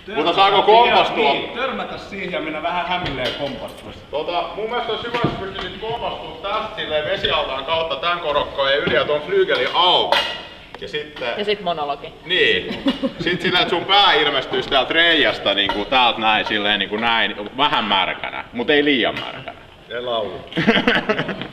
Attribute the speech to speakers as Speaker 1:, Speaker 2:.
Speaker 1: Mutta saako kompastua?
Speaker 2: Niin, törmätä siihen ja mennä vähän hämilleen kompastua.
Speaker 1: Mun mielestä olisi hyvä, jos pystyisit kompastua tästä silleen vesialtaan kautta tän korokkojen yli ja ton flyygelin auki. Ja sitten
Speaker 3: monologi.
Speaker 1: Niin. Sitten silleen, että sun pää ilmestyisi täältä reijasta niinku täältä näin silleen niinku näin, vähän märkänä, mut ei liian märkänä.
Speaker 2: Se laulu.